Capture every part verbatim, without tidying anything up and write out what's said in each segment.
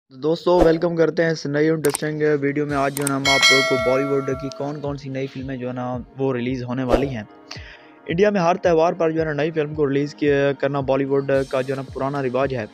तो दोस्तों वेलकम करते हैं इस नई इंटरेस्टिंग वीडियो में। आज जो है ना हम आपको बॉलीवुड की कौन कौन सी नई फिल्में जो है ना वो रिलीज़ होने वाली हैं। इंडिया में हर त्यौहार पर जो है ना नई फिल्म को रिलीज़ करना बॉलीवुड का जो है ना पुराना रिवाज है।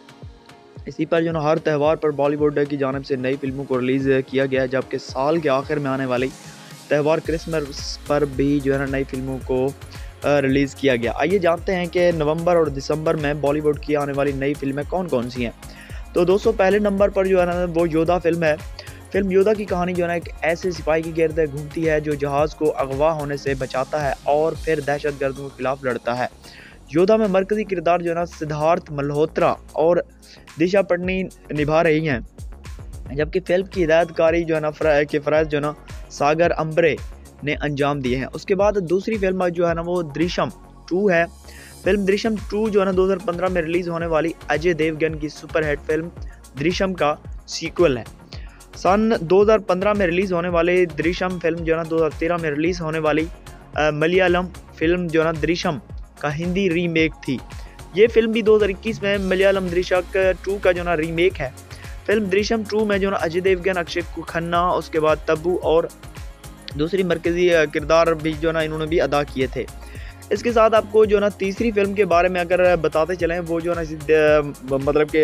इसी पर जो है ना हर त्यौहार पर बॉलीवुड की जानिब से नई फिल्मों को रिलीज़ किया गया है, जबकि साल के आखिर में आने वाली त्यौहार क्रिसमस पर भी जो है ना नई फिल्मों को रिलीज़ किया गया। आइए जानते हैं कि नवंबर और दिसंबर में बॉलीवुड की आने वाली नई फिल्में कौन कौन सी हैं। तो दोस्तों पहले नंबर पर जो है ना वो योद्धा फिल्म है। फिल्म योद्धा की कहानी जो है ना एक ऐसे सिपाही की गिरद घूमती है जो जहाज़ को अगवा होने से बचाता है और फिर दहशतगर्दों के खिलाफ लड़ता है। योद्धा में मरकजी किरदार जो है ना सिद्धार्थ मल्होत्रा और दिशा पटनी निभा रही हैं, जबकि फिल्म की हिदायतकारी जो है ना के फ़राइज़ जो है ना सागर अम्बरे ने अंजाम दिए हैं। उसके बाद दूसरी फिल्म जो है ना वो दृश्यम टू है। फिल्म दृश्यम टू जो है ना दो हज़ार पंद्रह में रिलीज़ होने वाली अजय देवगन की सुपरहिट फिल्म दृश्यम का सीक्वल है। सन दो हज़ार पंद्रह में रिलीज़ होने वाली दृश्यम फिल्म जो है ना दो हज़ार तेरह में रिलीज़ होने वाली मलयालम फिल्म जो है ना दृश्यम का हिंदी रीमेक थी। ये फिल्म भी दो हज़ार इक्कीस में मलयालम दृश्यम टू का जो ना रीमेक है। फिल्म दृश्यम टू में जो ना अजय देवगन, अक्षय खन्ना, उसके बाद तब्बू और दूसरी मरकजी किरदार भी जो ना इन्होंने भी अदा किए थे। इसके साथ आपको जो ना तीसरी फिल्म के बारे में अगर बताते चलें, वो जो ना मतलब कि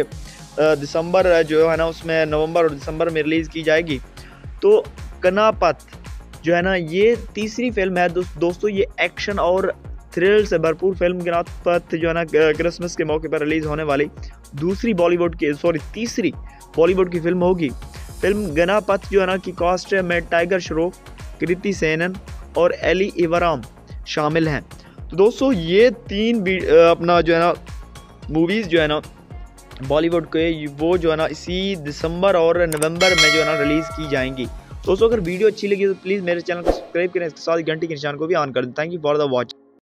दिसंबर जो है ना उसमें नवंबर और दिसंबर में रिलीज़ की जाएगी। तो कनापत जो है ना ये तीसरी फिल्म है। दो, दोस्तों ये एक्शन और थ्रिल से भरपूर फिल्म कनापत जो है ना क्रिसमस के मौके पर रिलीज़ होने वाली दूसरी बॉलीवुड की सॉरी तीसरी बॉलीवुड की फिल्म होगी। फिल्म गनापत जो है ना की कास्ट में टाइगर श्रॉफ, कृति सेनन और एली इवराम शामिल हैं। तो दोस्तों ये तीन अपना जो है ना मूवीज़ जो है ना बॉलीवुड के वो जो है ना इसी दिसंबर और नवंबर में जो है ना रिलीज़ की जाएंगी। दोस्तों अगर वीडियो अच्छी लगी तो प्लीज़ मेरे चैनल को सब्सक्राइब करें, इसके साथ घंटी के निशान को भी ऑन कर दें। Thank you for the watch.